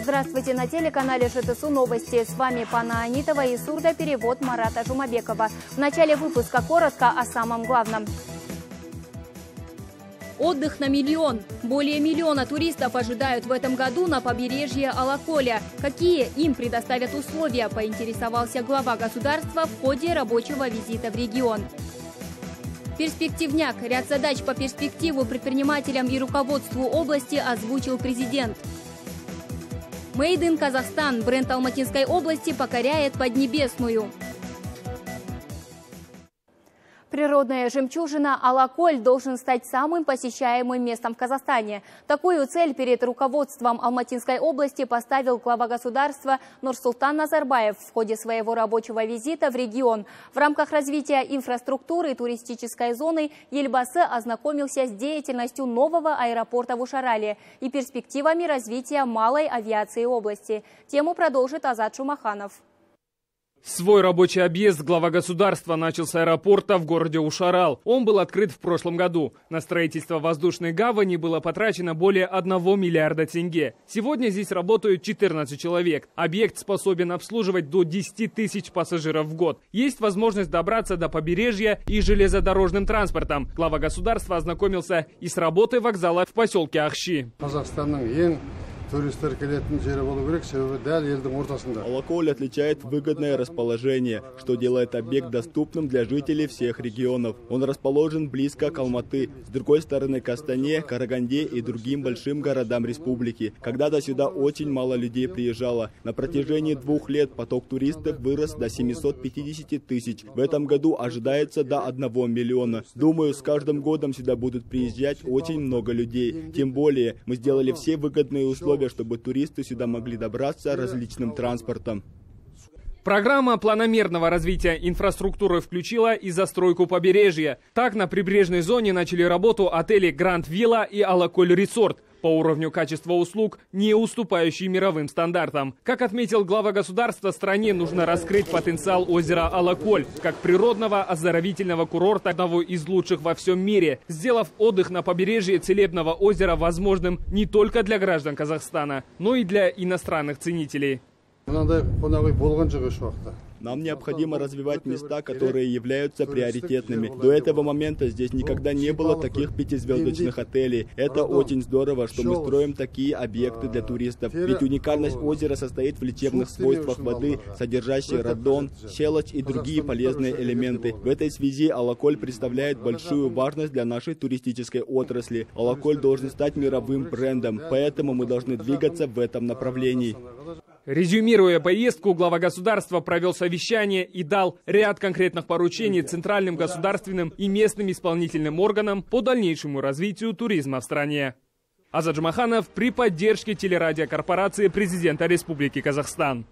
Здравствуйте, на телеканале ЖТСУ новости. С вами Пана Анитова и сурдоперевод Марата Жумабекова. В начале выпуска коротко о самом главном. Отдых на миллион. Более миллиона туристов ожидают в этом году на побережье Алаколя. Какие им предоставят условия, поинтересовался глава государства в ходе рабочего визита в регион. Перспективняк. Ряд задач по перспективу предпринимателям и руководству области озвучил президент. Made in Казахстан. Бренд Алматинской области покоряет Поднебесную. Природная жемчужина Алаколь должен стать самым посещаемым местом в Казахстане. Такую цель перед руководством Алматинской области поставил глава государства Нурсултан Назарбаев в ходе своего рабочего визита в регион. В рамках развития инфраструктуры туристической зоны Елбасы ознакомился с деятельностью нового аэропорта в Ушарале и перспективами развития малой авиации области. Тему продолжит Азат Шумаханов. Свой рабочий объезд глава государства начал с аэропорта в городе Ушарал. Он был открыт в прошлом году. На строительство воздушной гавани было потрачено более 1 миллиарда тенге. Сегодня здесь работают 14 человек. Объект способен обслуживать до 10 тысяч пассажиров в год. Есть возможность добраться до побережья и железнодорожным транспортом. Глава государства ознакомился и с работой вокзала в поселке Ахши. Алаколь отличает выгодное расположение, что делает объект доступным для жителей всех регионов. Он расположен близко к Алматы, с другой стороны к Астане, Караганде и другим большим городам республики. Когда-то сюда очень мало людей приезжало. На протяжении 2 лет поток туристов вырос до 750 тысяч. В этом году ожидается до 1 миллиона. Думаю, с каждым годом сюда будут приезжать очень много людей. Тем более, мы сделали все выгодные условия, чтобы туристы сюда могли добраться различным транспортом. Программа планомерного развития инфраструктуры включила и застройку побережья. Так, на прибрежной зоне начали работу отели Гранд Вилла и Алаколь Resort, по уровню качества услуг, не уступающий мировым стандартам. Как отметил глава государства, стране нужно раскрыть потенциал озера Алаколь как природного оздоровительного курорта, одного из лучших во всем мире, сделав отдых на побережье целебного озера возможным не только для граждан Казахстана, но и для иностранных ценителей. Нам необходимо развивать места, которые являются приоритетными. До этого момента здесь никогда не было таких 5-звездочных отелей. Это очень здорово, что мы строим такие объекты для туристов. Ведь уникальность озера состоит в лечебных свойствах воды, содержащей радон, щелочь и другие полезные элементы. В этой связи Алаколь представляет большую важность для нашей туристической отрасли. Алаколь должен стать мировым брендом, поэтому мы должны двигаться в этом направлении. Резюмируя поездку, глава государства провел совещание и дал ряд конкретных поручений центральным государственным и местным исполнительным органам по дальнейшему развитию туризма в стране. Азат Жумаханов при поддержке телерадиокорпорации президента Республики Казахстан.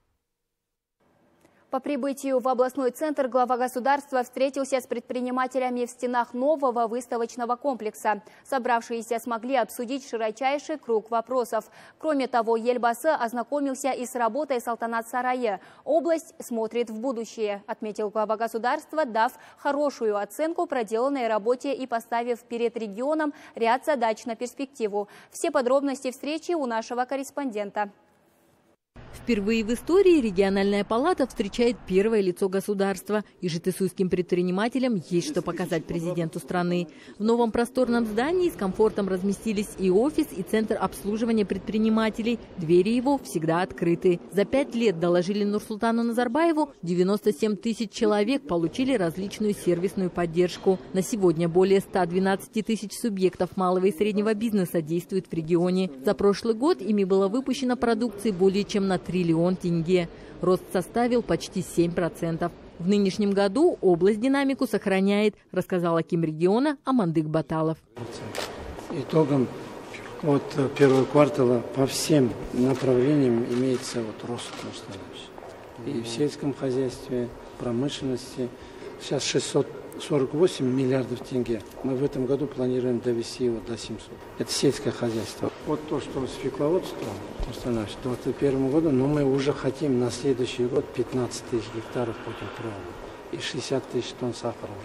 По прибытию в областной центр глава государства встретился с предпринимателями в стенах нового выставочного комплекса. Собравшиеся смогли обсудить широчайший круг вопросов. Кроме того, Елбасы ознакомился и с работой Салтанат-сарайы. Область смотрит в будущее, отметил глава государства, дав хорошую оценку проделанной работе и поставив перед регионом ряд задач на перспективу. Все подробности встречи у нашего корреспондента. Впервые в истории региональная палата встречает первое лицо государства. И житесуйским предпринимателям есть что показать президенту страны. В новом просторном здании с комфортом разместились и офис, и центр обслуживания предпринимателей. Двери его всегда открыты. За 5 лет, доложили Нурсултану Назарбаеву, 97 тысяч человек получили различную сервисную поддержку. На сегодня более 112 тысяч субъектов малого и среднего бизнеса действуют в регионе. За прошлый год ими было выпущено продукции более чем на 1 триллион тенге. Рост составил почти 7%. В нынешнем году область динамику сохраняет, рассказал аким региона Амандык Баталов. Итогом от первого квартала по всем направлениям имеется рост. И в сельском хозяйстве, промышленности. Сейчас 648 миллиардов тенге. Мы в этом году планируем довести его до 700. Это сельское хозяйство. Вот то, что свекловодство установится к 2021 году, но мы уже хотим на следующий год 15 тысяч гектаров будем проводить и 60 тысяч тонн сахара.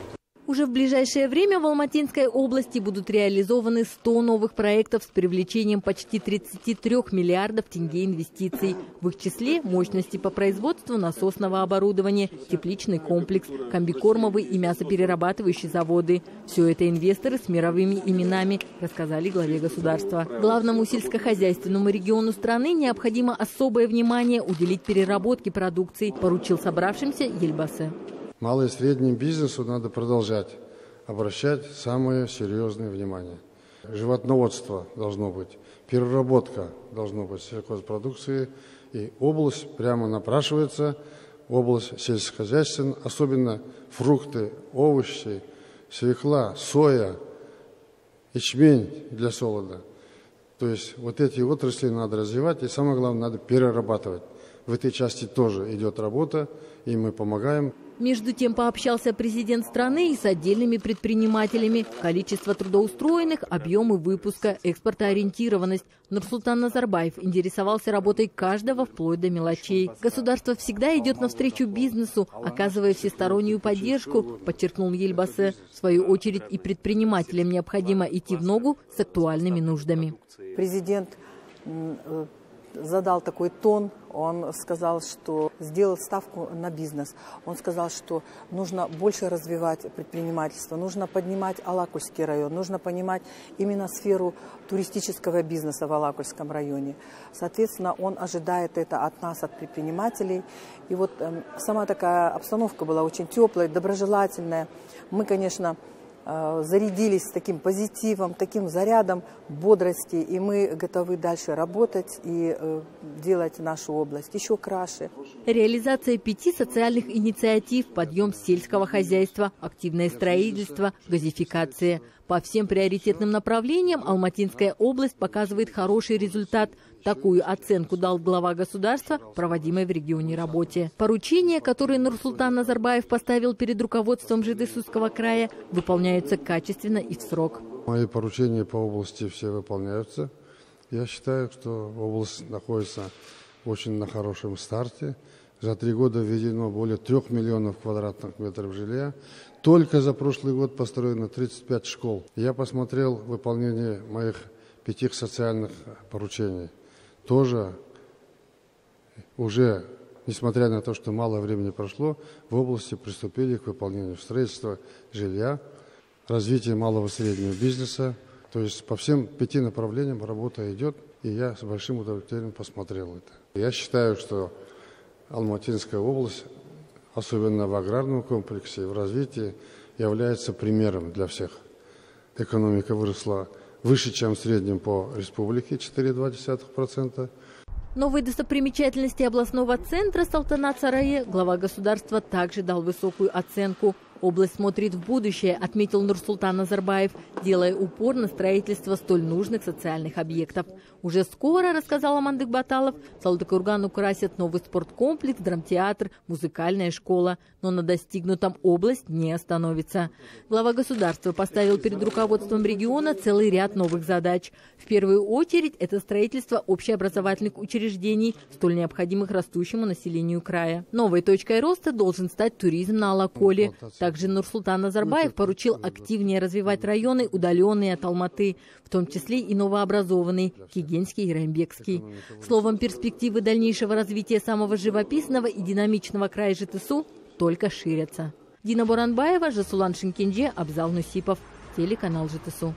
Уже в ближайшее время в Алматинской области будут реализованы 100 новых проектов с привлечением почти 33 миллиардов тенге инвестиций. В их числе мощности по производству насосного оборудования, тепличный комплекс, комбикормовый и мясоперерабатывающие заводы. Все это инвесторы с мировыми именами, рассказали главе государства. Главному сельскохозяйственному региону страны необходимо особое внимание уделить переработке продукции, поручил собравшимся Ельбасы. Малому и среднему бизнесу надо продолжать обращать самое серьезное внимание. Животноводство должно быть, переработка должно быть сельхозпродукции. И область прямо напрашивается, область сельскохозяйственная, особенно фрукты, овощи, свекла, соя, ячмень для солода. То есть вот эти отрасли надо развивать и самое главное надо перерабатывать. В этой части тоже идет работа, и мы помогаем. Между тем пообщался президент страны и с отдельными предпринимателями. Количество трудоустроенных, объемы выпуска, экспортоориентированность. Нурсултан Назарбаев интересовался работой каждого вплоть до мелочей. Государство всегда идет навстречу бизнесу, оказывая всестороннюю поддержку, подчеркнул Ельбасы. В свою очередь и предпринимателям необходимо идти в ногу с актуальными нуждами. Президент задал такой тон, он сказал, что сделал ставку на бизнес. Он сказал, что нужно больше развивать предпринимательство, нужно поднимать Алакульский район, нужно понимать именно сферу туристического бизнеса в Алакульском районе. Соответственно, он ожидает это от нас, от предпринимателей. И вот сама такая обстановка была очень теплая, доброжелательная. Мы, конечно, зарядились таким позитивом, таким зарядом бодрости, и мы готовы дальше работать и делать нашу область еще краше. Реализация 5 социальных инициатив, подъем сельского хозяйства, активное строительство, газификация. По всем приоритетным направлениям Алматинская область показывает хороший результат. Такую оценку дал глава государства, проводимой в регионе работе. Поручения, которые Нурсултан Назарбаев поставил перед руководством Житесусского края, выполняются качественно и в срок. Мои поручения по области все выполняются. Я считаю, что область находится очень на хорошем старте. За 3 года введено более 3 миллионов квадратных метров жилья. Только за прошлый год построено 35 школ. Я посмотрел выполнение моих 5 социальных поручений. Тоже уже, несмотря на то, что мало времени прошло, в области приступили к выполнению строительства жилья, развития малого и среднего бизнеса. То есть по всем 5 направлениям работа идет, и я с большим удовлетворением посмотрел это. Я считаю, что Алматинская область, особенно в аграрном комплексе и в развитии, является примером для всех. Экономика выросла выше, чем в среднем по республике, 4,2%. Новые достопримечательности областного центра Салтанат-Сарае глава государства также дал высокую оценку. Область смотрит в будущее, отметил Нурсултан Назарбаев, делая упор на строительство столь нужных социальных объектов. Уже скоро, рассказал Амандык Баталов, Талдыкурган украсит новый спорткомплекс, драмтеатр, музыкальная школа. Но на достигнутом область не остановится. Глава государства поставил перед руководством региона целый ряд новых задач. В первую очередь это строительство общеобразовательных учреждений, столь необходимых растущему населению края. Новой точкой роста должен стать туризм на Алаколе. Также Нурсултан Назарбаев поручил активнее развивать районы, удаленные от Алматы, в том числе и новообразованный Кигенский и Раймбекский. Словом, перспективы дальнейшего развития самого живописного и динамичного края Житесу только ширятся. Дина Боранбаева, Жасулан Шинкенже, Абзал Нусипов, телеканал Житесу.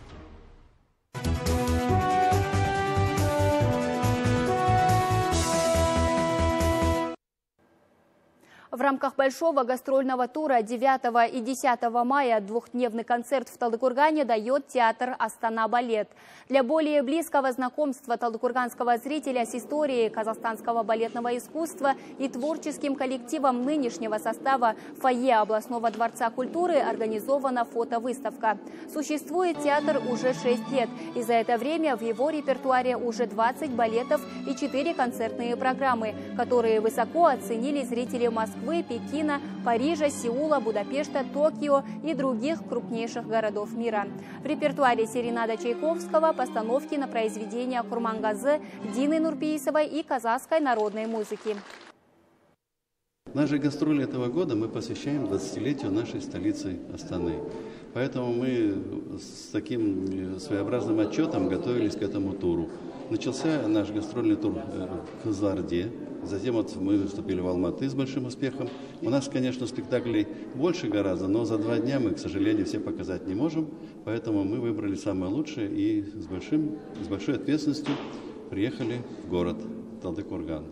В рамках большого гастрольного тура 9 и 10 мая двухдневный концерт в Талдыкургане дает театр «Астана Балет». Для более близкого знакомства талдыкурганского зрителя с историей казахстанского балетного искусства и творческим коллективом нынешнего состава в фойе областного дворца культуры организована фотовыставка. Существует театр уже 6 лет, и за это время в его репертуаре уже 20 балетов и 4 концертные программы, которые высоко оценили зрители Москвы, Пекина, Парижа, Сеула, Будапешта, Токио и других крупнейших городов мира. В репертуаре Серенада Чайковского постановки на произведения Курмангазы, Дины Нурпейсовой и казахской народной музыки. Наши гастроли этого года мы посвящаем 20-летию нашей столицы Астаны. Поэтому мы с таким своеобразным отчетом готовились к этому туру. Начался наш гастрольный тур в Кызылорде. Затем мы выступили в Алматы с большим успехом. У нас, конечно, спектаклей больше гораздо, но за 2 дня мы, к сожалению, все показать не можем. Поэтому мы выбрали самое лучшее и с большой ответственностью приехали в город Талдыкурган.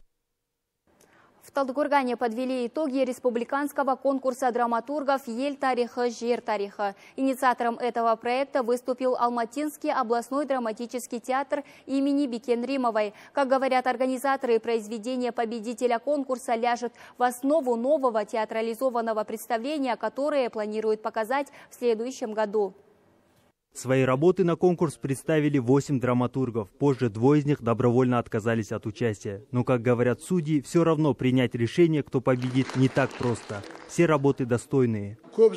В Талдыкургане подвели итоги республиканского конкурса драматургов «Ель тарихы, жер тарихы». Инициатором этого проекта выступил Алматинский областной драматический театр имени Бикен Римовой. Как говорят организаторы, произведение победителя конкурса ляжет в основу нового театрализованного представления, которое планируют показать в следующем году. Свои работы на конкурс представили 8 драматургов. Позже 2 из них добровольно отказались от участия. Но, как говорят судьи, все равно принять решение, кто победит, не так просто. Все работы достойные.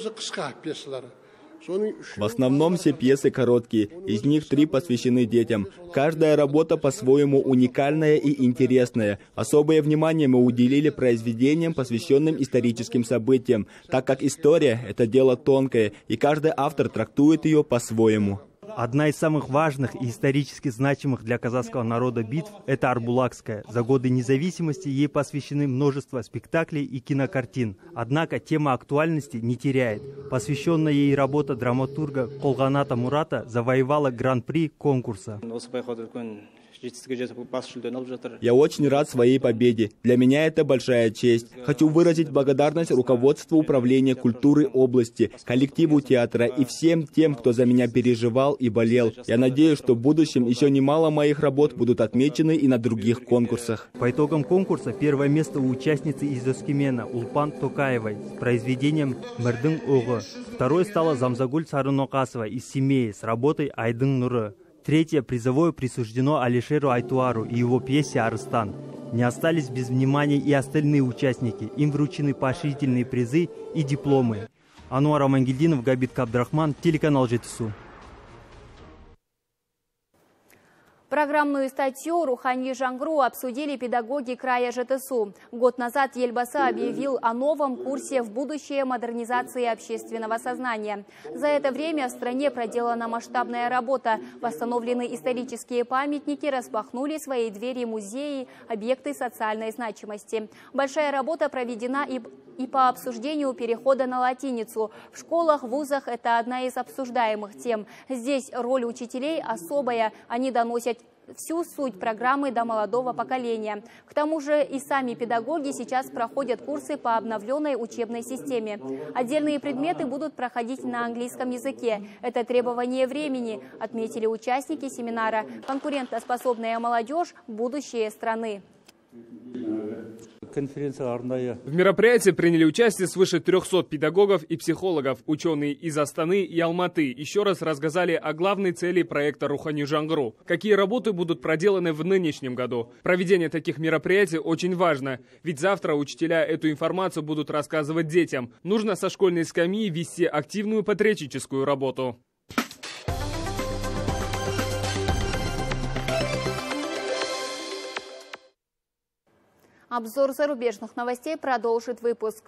В основном все пьесы короткие, из них 3 посвящены детям. Каждая работа по-своему уникальная и интересная. Особое внимание мы уделили произведениям, посвященным историческим событиям, так как история – это дело тонкое, и каждый автор трактует ее по-своему. Одна из самых важных и исторически значимых для казахского народа битв – это Арбулакская. За годы независимости ей посвящены множество спектаклей и кинокартин. Однако тема актуальности не теряет. Посвященная ей работа драматурга Колганата Мурата завоевала гран-при конкурса. Я очень рад своей победе. Для меня это большая честь. Хочу выразить благодарность руководству управления культуры области, коллективу театра и всем тем, кто за меня переживал и болел. Я надеюсь, что в будущем еще немало моих работ будут отмечены и на других конкурсах. По итогам конкурса первое место у участницы из Өскемена Улпан Токаевой с произведением «Мырдың оғы». Второе стало Замзагуль Сарынокасова из Семеи с работой «Айдың нұры». Третье призовое присуждено Алишеру Айтуару и его пьесе «Арыстан». Не остались без внимания и остальные участники. Им вручены поощрительные призы и дипломы. Ануар Амангельдинов, Габит Кабдрахман, телеканал Жетысу. Программную статью «Рухани жаңғыру» обсудили педагоги края Жетысу. Год назад Елбасы объявил о новом курсе в будущее модернизации общественного сознания. За это время в стране проделана масштабная работа. Восстановлены исторические памятники, распахнули свои двери музеи, объекты социальной значимости. Большая работа проведена и по обсуждению перехода на латиницу. В школах, вузах это одна из обсуждаемых тем. Здесь роль учителей особая. Они доносят всю суть программы до молодого поколения. К тому же и сами педагоги сейчас проходят курсы по обновленной учебной системе. Отдельные предметы будут проходить на английском языке. Это требование времени, отметили участники семинара. Конкурентоспособная молодежь – будущее страны. В мероприятии приняли участие свыше 300 педагогов и психологов. Ученые из Астаны и Алматы еще раз рассказали о главной цели проекта «Рухани жаңғыру». Какие работы будут проделаны в нынешнем году. Проведение таких мероприятий очень важно, ведь завтра учителя эту информацию будут рассказывать детям. Нужно со школьной скамьи вести активную патриотическую работу. Обзор зарубежных новостей продолжит выпуск.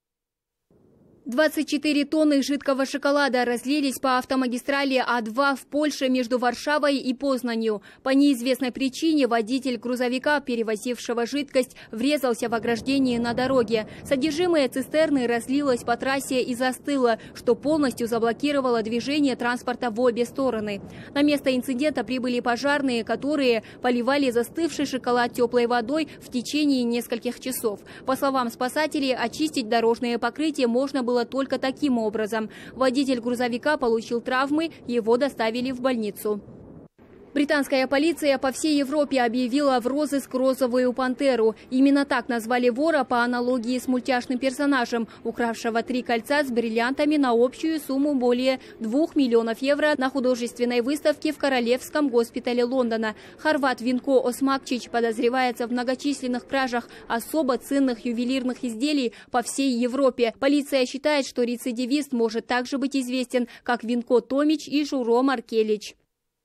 24 тонны жидкого шоколада разлились по автомагистрали А2 в Польше между Варшавой и Познанью. По неизвестной причине водитель грузовика, перевозившего жидкость, врезался в ограждение на дороге. Содержимое цистерны разлилось по трассе и застыло, что полностью заблокировало движение транспорта в обе стороны. На место инцидента прибыли пожарные, которые поливали застывший шоколад теплой водой в течение нескольких часов. По словам спасателей, очистить дорожное покрытие можно было только таким образом. Водитель грузовика получил травмы, его доставили в больницу. Британская полиция по всей Европе объявила в розыск розовую пантеру. Именно так назвали вора по аналогии с мультяшным персонажем, укравшего 3 кольца с бриллиантами на общую сумму более 2 миллионов евро на художественной выставке в Королевском госпитале Лондона. Хорват Винко Осмакчич подозревается в многочисленных кражах особо ценных ювелирных изделий по всей Европе. Полиция считает, что рецидивист может также быть известен как Винко Томич и Журо Маркелич.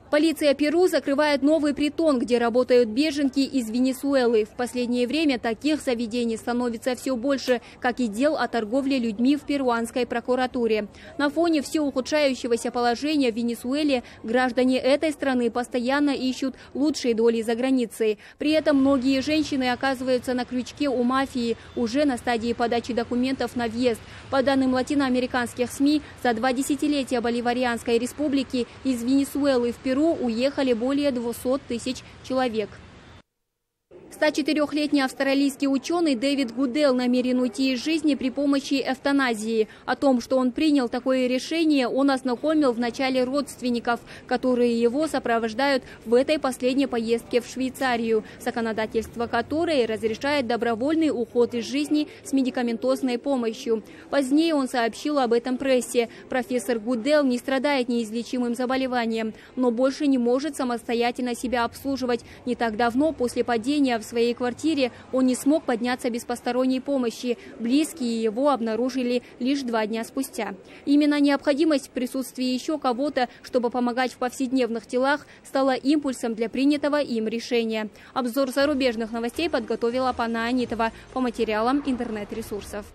Полиция Перу закрывает новый притон, где работают беженки из Венесуэлы. В последнее время таких заведений становится все больше, как и дел о торговле людьми в перуанской прокуратуре. На фоне все ухудшающегося положения в Венесуэле граждане этой страны постоянно ищут лучшие доли за границей. При этом многие женщины оказываются на крючке у мафии уже на стадии подачи документов на въезд. По данным латиноамериканских СМИ, за 2 десятилетия Боливарианской республики из Венесуэлы в Перу уехали более 200 тысяч человек. 104-летний австралийский ученый Дэвид Гудел намерен уйти из жизни при помощи эвтаназии. О том, что он принял такое решение, он ознакомил вначале родственников, которые его сопровождают в этой последней поездке в Швейцарию, законодательство которой разрешает добровольный уход из жизни с медикаментозной помощью. Позднее он сообщил об этом прессе. Профессор Гудел не страдает неизлечимым заболеванием, но больше не может самостоятельно себя обслуживать. Не так давно, после падения в своей квартире, он не смог подняться без посторонней помощи. Близкие его обнаружили лишь 2 дня спустя. Именно необходимость в присутствии еще кого-то, чтобы помогать в повседневных делах, стала импульсом для принятого им решения. Обзор зарубежных новостей подготовила Пана Анитова по материалам интернет-ресурсов.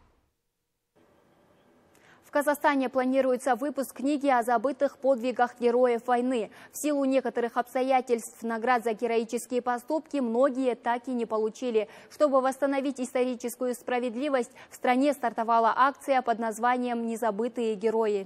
В Казахстане планируется выпуск книги о забытых подвигах героев войны. В силу некоторых обстоятельств наград за героические поступки многие так и не получили. Чтобы восстановить историческую справедливость, в стране стартовала акция под названием «Незабытые герои».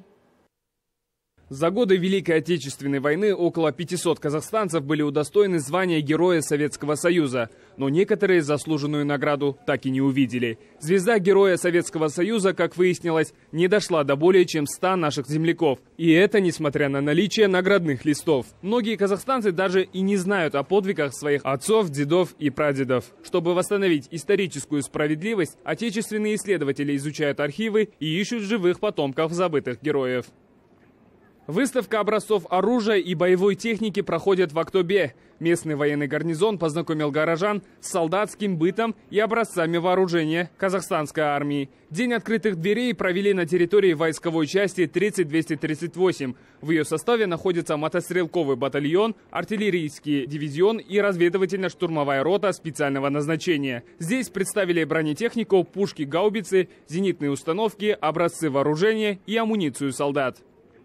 За годы Великой Отечественной войны около 500 казахстанцев были удостоены звания Героя Советского Союза, но некоторые заслуженную награду так и не увидели. Звезда Героя Советского Союза, как выяснилось, не дошла до более чем 100 наших земляков. И это несмотря на наличие наградных листов. Многие казахстанцы даже и не знают о подвигах своих отцов, дедов и прадедов. Чтобы восстановить историческую справедливость, отечественные исследователи изучают архивы и ищут живых потомков забытых героев. Выставка образцов оружия и боевой техники проходит в Актобе. Местный военный гарнизон познакомил горожан с солдатским бытом и образцами вооружения казахстанской армии. День открытых дверей провели на территории войсковой части 30238. В ее составе находится мотострелковый батальон, артиллерийский дивизион и разведывательно-штурмовая рота специального назначения. Здесь представили бронетехнику, пушки, гаубицы, зенитные установки, образцы вооружения и амуницию солдат.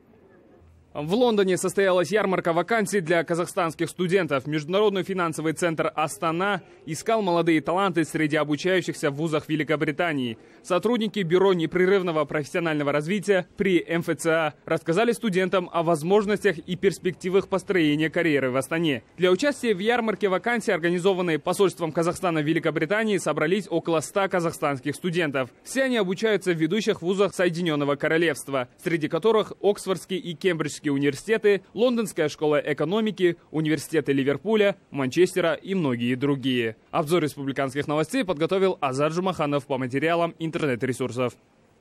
В Лондоне состоялась ярмарка вакансий для казахстанских студентов. Международный финансовый центр «Астана» искал молодые таланты среди обучающихся в вузах Великобритании. Сотрудники Бюро непрерывного профессионального развития при МФЦА рассказали студентам о возможностях и перспективах построения карьеры в Астане. Для участия в ярмарке вакансий, организованной посольством Казахстана в Великобритании, собрались около 100 казахстанских студентов. Все они обучаются в ведущих вузах Соединенного Королевства, среди которых Оксфордский и Кембриджский университеты, Лондонская школа экономики, университеты Ливерпуля, Манчестера и многие другие. Обзор республиканских новостей подготовил Азар Жумаханов по материалам интернет-ресурсов.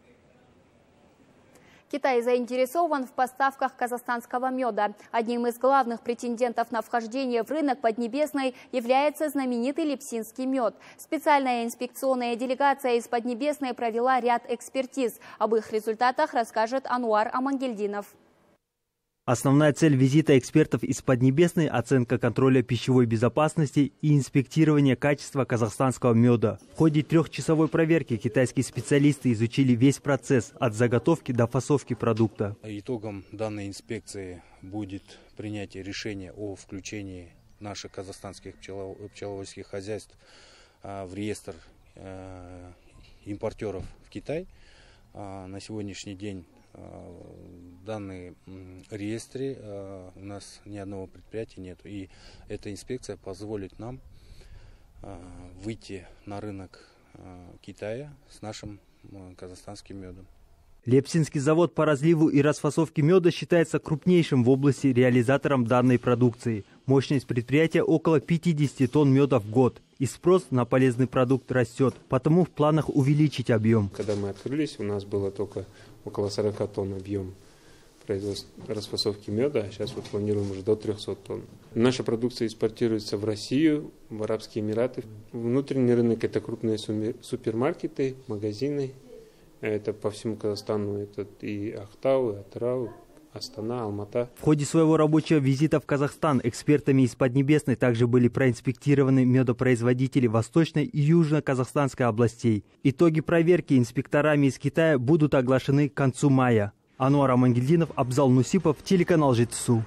Китай заинтересован в поставках казахстанского меда. Одним из главных претендентов на вхождение в рынок Поднебесной является знаменитый липсинский мед. Специальная инспекционная делегация из Поднебесной провела ряд экспертиз. Об их результатах расскажет Ануар Амангельдинов. Основная цель визита экспертов из Поднебесной – оценка контроля пищевой безопасности и инспектирование качества казахстанского меда. В ходе 3-часовой проверки китайские специалисты изучили весь процесс от заготовки до фасовки продукта. Итогом данной инспекции будет принятие решения о включении наших казахстанских пчеловодческих хозяйств в реестр импортеров в Китай. На сегодняшний день в данном реестре у нас ни одного предприятия нет. И эта инспекция позволит нам выйти на рынок Китая с нашим казахстанским медом. Лепсинский завод по разливу и расфасовке меда считается крупнейшим в области реализатором данной продукции. Мощность предприятия около 50 тонн меда в год. И спрос на полезный продукт растет, потому в планах увеличить объем. Когда мы открылись, у нас было только около 40 тонн объем производства расфасовки меда, а сейчас вот планируем уже до 300 тонн. Наша продукция экспортируется в Россию, в Арабские Эмираты. Внутренний рынок – это крупные супермаркеты, магазины. Это по всему Казахстану, это и Актау, и Атырау, Астана, Алмата. В ходе своего рабочего визита в Казахстан экспертами из Поднебесной также были проинспектированы медопроизводители Восточной и Южно-Казахстанской областей. Итоги проверки инспекторами из Китая будут оглашены к концу мая. Ануар Амангельдинов, Абзал Нусипов, телеканал Жетысу.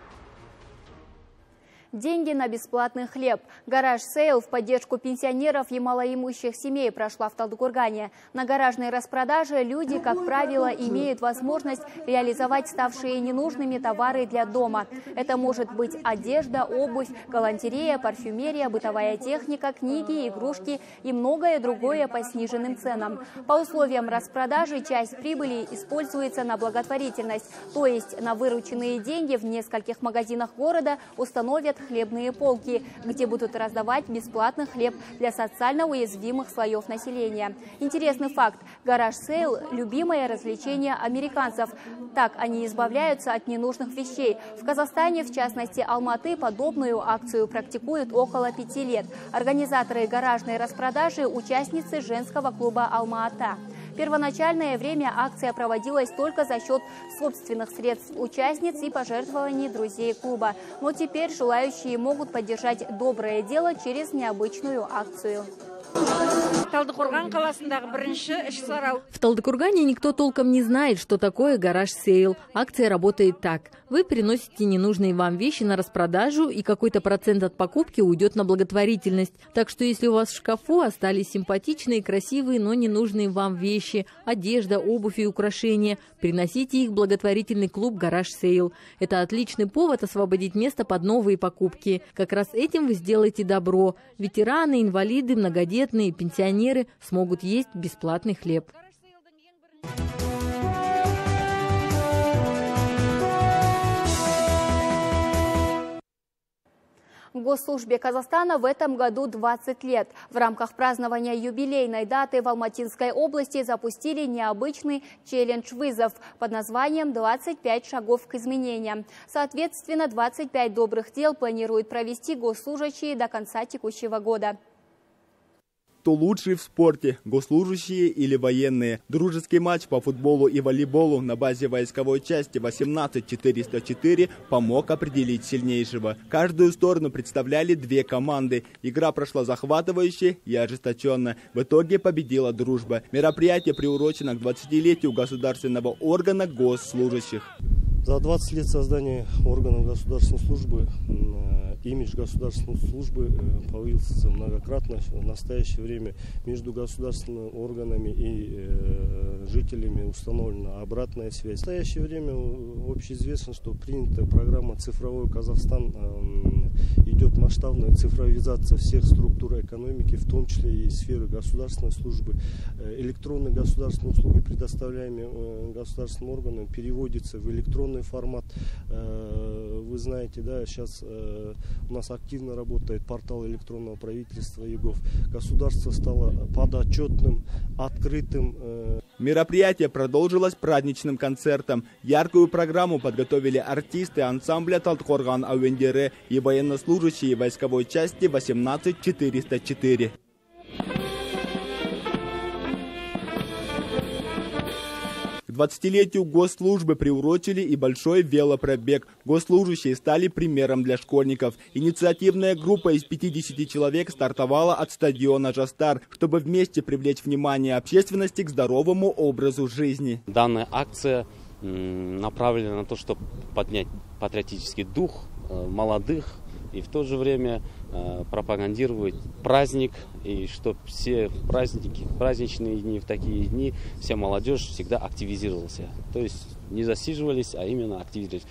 Деньги на бесплатный хлеб. Гараж-сейл в поддержку пенсионеров и малоимущих семей прошла в Талдыкургане. На гаражной распродаже люди, как правило, имеют возможность реализовать ставшие ненужными товары для дома. Это может быть одежда, обувь, галантерея, парфюмерия, бытовая техника, книги, игрушки и многое другое по сниженным ценам. По условиям распродажи часть прибыли используется на благотворительность, то есть на вырученные деньги в нескольких магазинах города установят хлебные полки, где будут раздавать бесплатный хлеб для социально уязвимых слоев населения. Интересный факт. Гараж-сейл – любимое развлечение американцев. Так они избавляются от ненужных вещей. В Казахстане, в частности Алматы, подобную акцию практикуют около 5 лет. Организаторы гаражной распродажи – участницы женского клуба «Алма-Ата». Первоначальное время акция проводилась только за счет собственных средств участниц и пожертвований друзей клуба. Но теперь желающие могут поддержать доброе дело через необычную акцию. В Талдыкургане никто толком не знает, что такое гараж-сейл. Акция работает так. Вы приносите ненужные вам вещи на распродажу, и какой-то процент от покупки уйдет на благотворительность. Так что если у вас в шкафу остались симпатичные, красивые, но ненужные вам вещи, одежда, обувь и украшения, приносите их в благотворительный клуб гараж-сейл. Это отличный повод освободить место под новые покупки. Как раз этим вы сделаете добро. Ветераны, инвалиды, многодетные, пенсионеры смогут есть бесплатный хлеб. Госслужбе Казахстана в этом году 20 лет. В рамках празднования юбилейной даты в Алматинской области запустили необычный челлендж-вызов под названием «25 шагов к изменениям». Соответственно, 25 добрых дел планируют провести госслужащие до конца текущего года. Кто лучший в спорте, госслужащие или военные? Дружеский матч по футболу и волейболу на базе войсковой части 18404 помог определить сильнейшего. Каждую сторону представляли две команды. Игра прошла захватывающе и ожесточенно. В итоге победила дружба. Мероприятие приурочено к 20-летию государственного органа госслужащих. За 20 лет создания органов государственной службы имидж государственной службы повысился многократно. В настоящее время между государственными органами и жителями установлена обратная связь. В настоящее время общеизвестно, что принята программа «Цифровой Казахстан». Идет масштабная цифровизация всех структур экономики, в том числе и сферы государственной службы. Электронные государственные услуги, предоставляемые государственным органам, переводятся в электронный формат. Вы знаете, да, сейчас у нас активно работает портал электронного правительства ЕГОВ. Государство стало подотчетным, открытым. Мероприятие продолжилось праздничным концертом. Яркую программу подготовили артисты ансамбля «Талдыкурган Ауендері» и военнослужащие войсковой части 18404. К 20-летию госслужбы приурочили и большой велопробег. Госслужащие стали примером для школьников. Инициативная группа из 50 человек стартовала от стадиона «Жастар», чтобы вместе привлечь внимание общественности к здоровому образу жизни. Данная акция направлена на то, чтобы поднять патриотический дух молодых и в то же время пропагандировать праздник, и чтобы все праздники, праздничные дни, в такие дни вся молодежь всегда активизировалась. То есть не засиживались, а именно активизировались.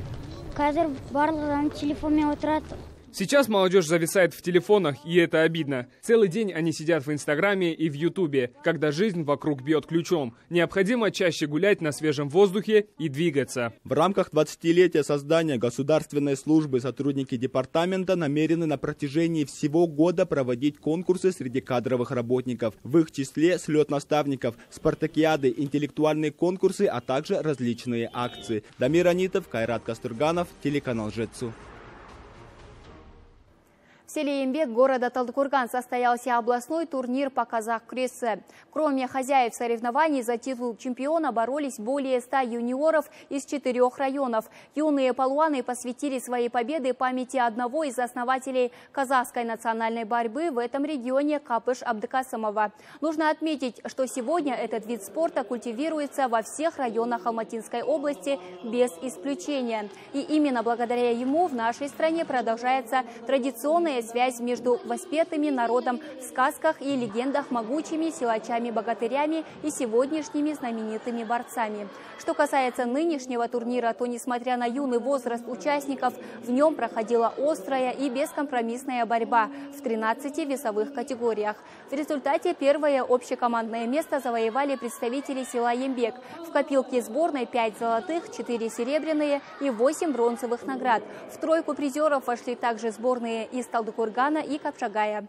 Сейчас молодежь зависает в телефонах, и это обидно. Целый день они сидят в Инстаграме и в Ютубе, когда жизнь вокруг бьет ключом. Необходимо чаще гулять на свежем воздухе и двигаться. В рамках 20-летия создания государственной службы сотрудники департамента намерены на протяжении всего года проводить конкурсы среди кадровых работников. В их числе слет наставников, спартакиады, интеллектуальные конкурсы, а также различные акции. Дамир Анитов, Кайрат Кастурганов, телеканал Жетысу. В селе Ямбек города Талдыкурган состоялся областной турнир по казах-күресі. Кроме хозяев соревнований, за титул чемпиона боролись более 100 юниоров из 4 районов. Юные палуаны посвятили свои победы памяти одного из основателей казахской национальной борьбы в этом регионе Капыш Абдыкасымова. Нужно отметить, что сегодня этот вид спорта культивируется во всех районах Алматинской области без исключения. И именно благодаря ему в нашей стране продолжается традиционная связь между воспетыми народом в сказках и легендах могучими силачами-богатырями и сегодняшними знаменитыми борцами. Что касается нынешнего турнира, то, несмотря на юный возраст участников, в нем проходила острая и бескомпромиссная борьба в 13 весовых категориях. В результате первое общекомандное место завоевали представители села Ямбек. В копилке сборной 5 золотых, 4 серебряные и 8 бронзовых наград. В тройку призеров вошли также сборные из Талдыкургана и Капшагая.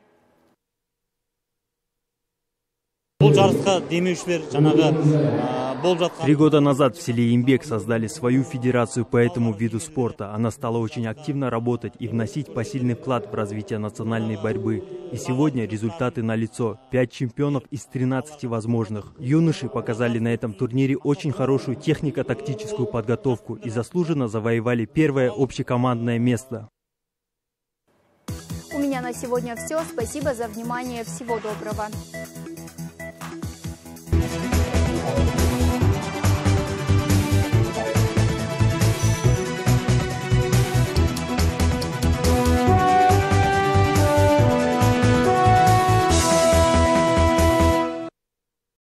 3 года назад в селе Ямбек создали свою федерацию по этому виду спорта. Она стала очень активно работать и вносить посильный вклад в развитие национальной борьбы. И сегодня результаты налицо. 5 чемпионов из 13 возможных. Юноши показали на этом турнире очень хорошую технико-тактическую подготовку и заслуженно завоевали первое общекомандное место. У меня на сегодня все. Спасибо за внимание. Всего доброго.